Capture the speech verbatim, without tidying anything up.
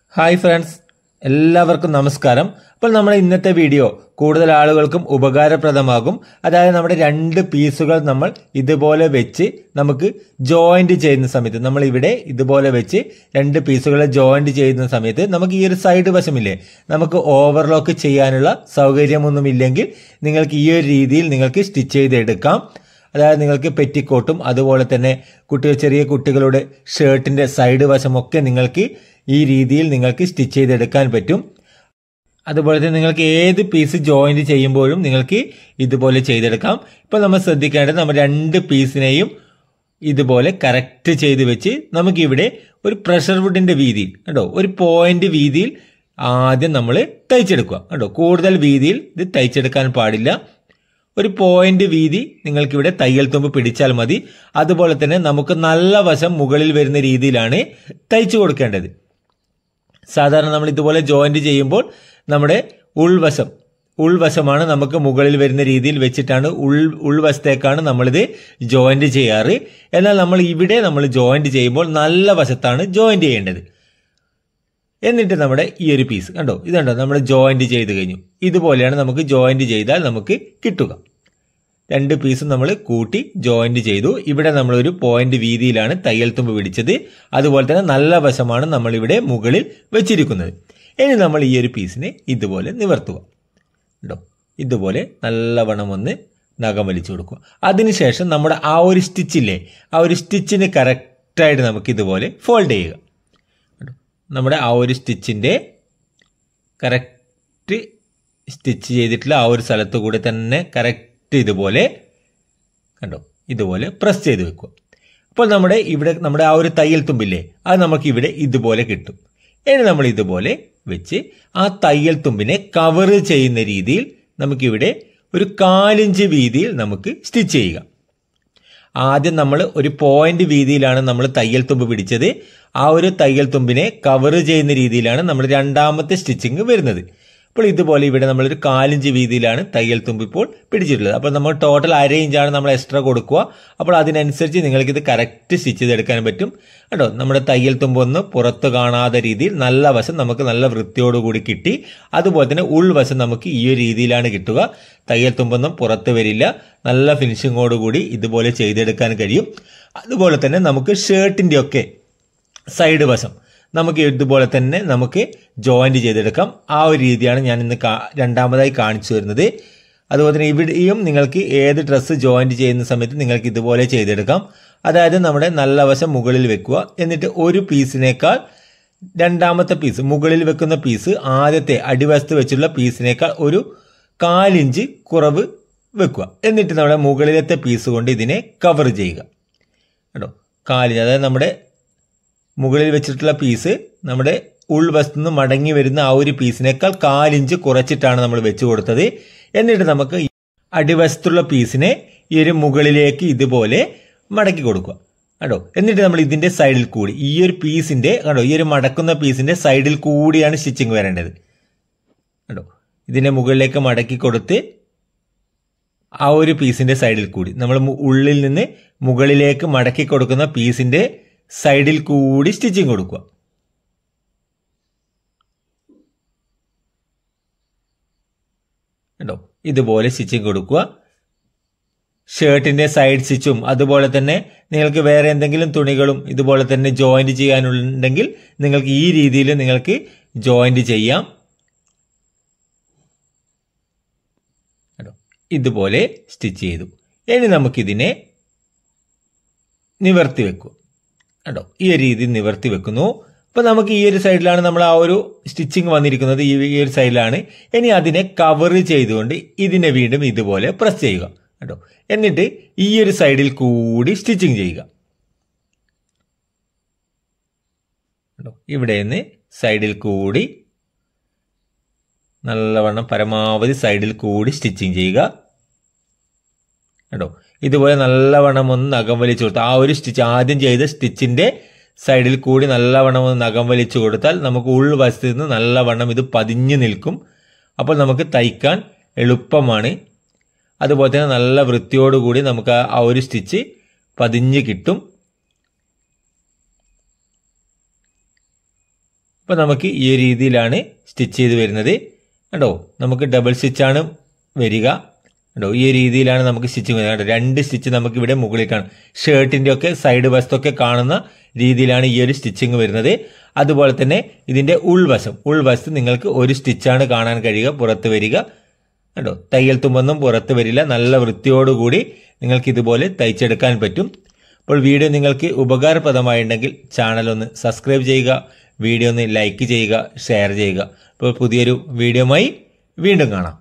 Hi friends, എല്ലാവർക്കും നമസ്കാരം. അപ്പോൾ നമ്മുടെ ഇന്നത്തെ വീഡിയോ കൂടുതൽ ആളുകൾക്കും ഉപകാരപ്രദമാകും. അതായത് നമ്മുടെ രണ്ട് പീസുകൾ നമ്മൾ ഇതുപോലെ വെച്ച് നമുക്ക് ജോയിന്റ് ചെയ്യുന്ന സമയത്ത്, നമ്മൾ ഇവിടെ ഇതുപോലെ വെച്ച് രണ്ട് പീസുകളെ ജോയിന്റ് ചെയ്യുന്ന സമയത്ത് നമുക്ക് ഈ ഒരു സൈഡ് വശമില്ലേ, നമുക്ക് ഓവർലോക്ക് ചെയ്യാനുള്ള സൗകര്യമൊന്നുമില്ലെങ്കിൽ നിങ്ങൾക്ക് ഈ ഒരു രീതിയിൽ നിങ്ങൾക്ക് സ്റ്റിച്ച് ചെയ്തെടുക്കാം. അതായത് നിങ്ങൾക്ക് പെറ്റിക്കോട്ടും അതുപോലെ തന്നെ കുട്ടികൾ ചെറിയ കുട്ടികളുടെ ഷർട്ടിന്റെ സൈഡ് വശമൊക്കെ നിങ്ങൾക്ക് ഈ രീതിയിൽ നിങ്ങൾക്ക് സ്റ്റിച്ച് ചെയ്തെടുക്കാൻ പറ്റും. അതുപോലെ തന്നെ നിങ്ങൾക്ക് ഏത് പീസ് ജോയിന്റ് ചെയ്യുമ്പോഴും നിങ്ങൾക്ക് ഇതുപോലെ ചെയ്തെടുക്കാം. ഇപ്പോൾ നമ്മൾ ശ്രദ്ധിക്കേണ്ടത്, നമ്മൾ രണ്ട് പീസിനെയും ഇതുപോലെ കറക്റ്റ് ചെയ്ത് വെച്ച് നമുക്കിവിടെ ഒരു പ്രഷർ വുഡിന്റെ വീതിയിൽ കേട്ടോ, ഒരു പോയിന്റ് വീതിയിൽ ആദ്യം നമ്മൾ തയ്ച്ചെടുക്കുക കേട്ടോ. കൂടുതൽ വീതിയിൽ ഇത് തയ്ച്ചെടുക്കാൻ പാടില്ല. ഒരു പോയിന്റ് വീതി നിങ്ങൾക്കിവിടെ തയ്യൽ തുമ്പ് പിടിച്ചാൽ മതി. അതുപോലെ തന്നെ നമുക്ക് നല്ല വശം മുകളിൽ വരുന്ന രീതിയിലാണ് തയ്ച്ചു കൊടുക്കേണ്ടത്. സാധാരണ നമ്മൾ ഇതുപോലെ ജോയിന്റ് ചെയ്യുമ്പോൾ നമ്മുടെ ഉൾവശം ഉൾവശമാണ് നമുക്ക് മുകളിൽ വരുന്ന രീതിയിൽ വെച്ചിട്ടാണ് ഉൾ ഉൾവശത്തേക്കാണ് നമ്മളിത് ജോയിന്റ് ചെയ്യാറ്. എന്നാൽ നമ്മൾ ഇവിടെ നമ്മൾ ജോയിന്റ് ചെയ്യുമ്പോൾ നല്ല വശത്താണ് ജോയിന്റ് ചെയ്യേണ്ടത്. എന്നിട്ട് നമ്മുടെ ഈ ഒരു പീസ് കണ്ടോ, ഇതുണ്ടോ, നമ്മൾ ജോയിന്റ് ചെയ്ത് കഴിഞ്ഞു. ഇതുപോലെയാണ് നമുക്ക് ജോയിന്റ് ചെയ്താൽ നമുക്ക് കിട്ടുക. രണ്ട് പീസും നമ്മൾ കൂട്ടി ജോയിന്റ് ചെയ്തു. ഇവിടെ നമ്മളൊരു പോയിന്റ് വീതിയിലാണ് തയ്യൽ തുമ്പ് പിടിച്ചത്. അതുപോലെ തന്നെ നല്ല വശമാണ് നമ്മളിവിടെ മുകളിൽ വെച്ചിരിക്കുന്നത്. ഇനി നമ്മൾ ഈ ഒരു പീസിനെ ഇതുപോലെ നിവർത്തുക കേട്ടോ. ഇതുപോലെ നല്ലവണ്ണം ഒന്ന് നഖം വലിച്ചു കൊടുക്കുക. അതിനുശേഷം നമ്മുടെ ആ ഒരു സ്റ്റിച്ചില്ലേ, ആ ഒരു സ്റ്റിച്ചിന് കറക്റ്റായിട്ട് നമുക്ക് ഇതുപോലെ ഫോൾഡ് ചെയ്യുക. നമ്മുടെ ആ ഒരു സ്റ്റിച്ചിൻ്റെ കറക്റ്റ് സ്റ്റിച്ച് ചെയ്തിട്ടുള്ള ആ ഒരു സ്ഥലത്ത് കൂടി തന്നെ കറക്റ്റ് ഇതുപോലെ കണ്ടോ, ഇതുപോലെ പ്രസ് ചെയ്ത് വെക്കുക. അപ്പോൾ നമ്മുടെ ഇവിടെ നമ്മുടെ ആ ഒരു തയ്യൽ തുമ്പില്ലേ, അത് നമുക്ക് ഇവിടെ ഇതുപോലെ കിട്ടും. ഇനി നമ്മൾ ഇതുപോലെ വെച്ച് ആ തയ്യൽ തുമ്പിനെ കവർ ചെയ്യുന്ന രീതിയിൽ നമുക്കിവിടെ ഒരു കാലിഞ്ച് വീതിയിൽ നമുക്ക് സ്റ്റിച്ച് ചെയ്യുക. ആദ്യം നമ്മൾ ഒരു പോയിന്റ് വീതിയിലാണ് നമ്മൾ തയ്യൽ തുമ്പ് പിടിച്ചത്. ആ ഒരു തയ്യൽ തുമ്പിനെ കവർ ചെയ്യുന്ന രീതിയിലാണ് നമ്മൾ രണ്ടാമത്തെ സ്റ്റിച്ചിങ് വരുന്നത്. അപ്പോൾ ഇതുപോലെ ഇവിടെ നമ്മളൊരു കാലിഞ്ച് വീതിയിലാണ് തയ്യൽ തുമ്പ് ഇപ്പോൾ പിടിച്ചിട്ടുള്ളത്. അപ്പോൾ നമ്മൾ ടോട്ടൽ അര ഇഞ്ചാണ് നമ്മൾ എക്സ്ട്രാ കൊടുക്കുക. അപ്പോൾ അതിനനുസരിച്ച് നിങ്ങൾക്കിത് കറക്റ്റ് സ്റ്റിച്ച് ചെയ്തെടുക്കാൻ പറ്റും കേട്ടോ. നമ്മുടെ തയ്യൽ തുമ്പ് ഒന്ന് പുറത്ത് കാണാത്ത രീതിയിൽ നല്ല വശം നമുക്ക് നല്ല വൃത്തിയോടുകൂടി കിട്ടി. അതുപോലെ തന്നെ ഉൾവശം നമുക്ക് ഈ ഒരു രീതിയിലാണ് കിട്ടുക. തയ്യൽ തുമ്പൊന്നും പുറത്ത് വരില്ല. നല്ല ഫിനിഷിങ്ങോടുകൂടി ഇതുപോലെ ചെയ്തെടുക്കാൻ കഴിയും. അതുപോലെ തന്നെ നമുക്ക് ഷർട്ടിൻ്റെ ഒക്കെ സൈഡ് വശം നമുക്ക് ഇതുപോലെ തന്നെ നമുക്ക് ജോയിന്റ് ചെയ്തെടുക്കാം. ആ ഒരു രീതിയാണ് ഞാൻ ഇന്ന് രണ്ടാമതായി കാണിച്ചു വരുന്നത്. അതുപോലെ തന്നെ ഇവിടെയും നിങ്ങൾക്ക് ഏത് ഡ്രസ്സ് ജോയിന്റ് ചെയ്യുന്ന സമയത്ത് നിങ്ങൾക്ക് ഇതുപോലെ ചെയ്തെടുക്കാം. അതായത് നമ്മുടെ നല്ല വശം മുകളിൽ വെക്കുക. എന്നിട്ട് ഒരു പീസിനേക്കാൾ രണ്ടാമത്തെ പീസ് മുകളിൽ വെക്കുന്ന പീസ് ആദ്യത്തെ അടിവശത്ത് വെച്ചുള്ള പീസിനേക്കാൾ ഒരു കാലിഞ്ച് കുറവ് വെക്കുക. എന്നിട്ട് നമ്മുടെ മുകളിലത്തെ പീസ് കൊണ്ട് ഇതിനെ കവർ ചെയ്യുക കേട്ടോ. കാലിഞ്ച്, അതായത് നമ്മുടെ മുകളിൽ വെച്ചിട്ടുള്ള പീസ് നമ്മുടെ ഉൾവശത്ത് നിന്ന് മടങ്ങി വരുന്ന ആ ഒരു പീസിനേക്കാൾ കാലിഞ്ച് കുറച്ചിട്ടാണ് നമ്മൾ വെച്ച് കൊടുത്തത്. എന്നിട്ട് നമുക്ക് അടിവശത്തുള്ള പീസിനെ ഈ ഒരു മുകളിലേക്ക് ഇതുപോലെ മടക്കി കൊടുക്കുക കേട്ടോ. എന്നിട്ട് നമ്മൾ ഇതിന്റെ സൈഡിൽ കൂടി ഈ ഒരു പീസിന്റെ കേട്ടോ, ഈ ഒരു മടക്കുന്ന പീസിന്റെ സൈഡിൽ കൂടിയാണ് സ്റ്റിച്ചിങ് വരേണ്ടത് കേട്ടോ. ഇതിന്റെ മുകളിലേക്ക് മടക്കി കൊടുത്ത് ആ ഒരു പീസിന്റെ സൈഡിൽ കൂടി നമ്മൾ ഉള്ളിൽ നിന്ന് മുകളിലേക്ക് മടക്കി കൊടുക്കുന്ന പീസിന്റെ സൈഡിൽ കൂടി സ്റ്റിച്ചിങ് കൊടുക്കുക കേട്ടോ. ഇതുപോലെ സ്റ്റിച്ചിങ് കൊടുക്കുക. ഷർട്ടിന്റെ സൈഡ് സ്റ്റിച്ചും അതുപോലെ തന്നെ നിങ്ങൾക്ക് വേറെ എന്തെങ്കിലും തുണികളും ഇതുപോലെ തന്നെ ജോയിന്റ് ചെയ്യാനുണ്ടെങ്കിൽ നിങ്ങൾക്ക് ഈ രീതിയിൽ നിങ്ങൾക്ക് ജോയിന്റ് ചെയ്യാം കേട്ടോ. ഇതുപോലെ സ്റ്റിച്ച് ചെയ്തു. ഇനി നമുക്കിതിനെ നിവർത്തി വെക്കുക കേട്ടോ. ഈ ഒരു രീതിയിൽ നിവർത്തി വെക്കുന്നു. അപ്പോൾ നമുക്ക് ഈ ഒരു സൈഡിലാണ് നമ്മൾ ആ ഒരു സ്റ്റിച്ചിങ് വന്നിരിക്കുന്നത്, ഈ ഒരു സൈഡിലാണ്. ഇനി അതിനെ കവർ ചെയ്തുകൊണ്ട് ഇതിനെ വീണ്ടും ഇതുപോലെ പ്രസ് ചെയ്യുക കേട്ടോ. എന്നിട്ട് ഈ ഒരു സൈഡിൽ കൂടി സ്റ്റിച്ചിങ് ചെയ്യുക കേട്ടോ. ഇവിടെ നിന്ന് സൈഡിൽ കൂടി നല്ലവണ്ണം പരമാവധി സൈഡിൽ കൂടി സ്റ്റിച്ചിങ് ചെയ്യുക കേട്ടോ. ഇതുപോലെ നല്ലവണ്ണം ഒന്ന് നഖം വലിച്ചു കൊടുത്താൽ ആ ഒരു സ്റ്റിച്ച് ആദ്യം ചെയ്ത സ്റ്റിച്ചിന്റെ സൈഡിൽ കൂടി നല്ലവണ്ണം ഒന്ന് നഖം വലിച്ചു കൊടുത്താൽ നമുക്ക് ഉൾവശത്ത് നിന്ന് നല്ലവണ്ണം ഇത് പതിഞ്ഞു നിൽക്കും. അപ്പോൾ നമുക്ക് തയ്ക്കാൻ എളുപ്പമാണ്. അതുപോലെ തന്നെ നല്ല വൃത്തിയോടുകൂടി നമുക്ക് ആ ഒരു സ്റ്റിച്ച് പതിഞ്ഞ് കിട്ടും. അപ്പോൾ നമുക്ക് ഈ ഒരു രീതിയിലാണ് സ്റ്റിച്ച് ചെയ്ത് വരുന്നത് കണ്ടോ. നമുക്ക് ഡബിൾ സ്റ്റിച്ചാണ് വരിക കണ്ടോ. ഈ രീതിയിലാണ് നമുക്ക് സ്റ്റിച്ചിങ് വരുന്നത്. രണ്ട് സ്റ്റിച്ച് നമുക്ക് ഇവിടെ മുകളിൽ കാണാം. ഷർട്ടിൻ്റെ ഒക്കെ സൈഡ് വശത്തൊക്കെ കാണുന്ന രീതിയിലാണ് ഈ ഒരു സ്റ്റിച്ചിങ് വരുന്നത്. അതുപോലെ തന്നെ ഇതിൻ്റെ ഉൾവശം ഉൾവശത്ത് നിങ്ങൾക്ക് ഒരു സ്റ്റിച്ചാണ് കാണാൻ കഴിയുക, പുറത്ത് വരിക കണ്ടോ. തയ്യൽ തുമ്പൊന്നും പുറത്ത് വരില്ല. നല്ല വൃത്തിയോടുകൂടി നിങ്ങൾക്ക് ഇതുപോലെ തയ്ച്ചെടുക്കാൻ പറ്റും. അപ്പോൾ വീഡിയോ നിങ്ങൾക്ക് ഉപകാരപ്രദമായിട്ടുണ്ടെങ്കിൽ ചാനൽ ഒന്ന് സബ്സ്ക്രൈബ് ചെയ്യുക, വീഡിയോ ഒന്ന് ലൈക്ക് ചെയ്യുക, ഷെയർ ചെയ്യുക. അപ്പോൾ പുതിയൊരു വീഡിയോയുമായി വീണ്ടും കാണാം.